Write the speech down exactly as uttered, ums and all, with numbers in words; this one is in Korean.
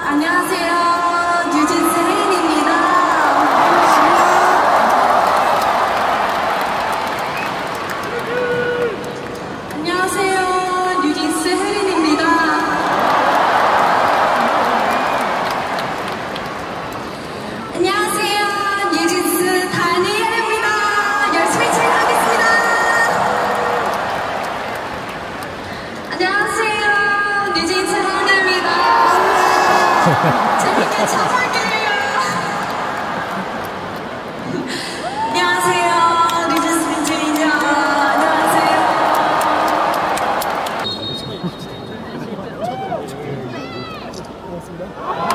안녕하세요. 뉴진스 혜인입니다. 안녕하세요. 뉴진스 혜인입니다. 안녕하세요. 뉴진스 다니엘입니다. 열심히 진행하겠습니다. 안녕하세요. 뉴진스 혜인입니다. 재밌게 쳐볼게요. 안녕하세요. 뉴진스 민준이죠. 안녕하세요. 고맙습니다.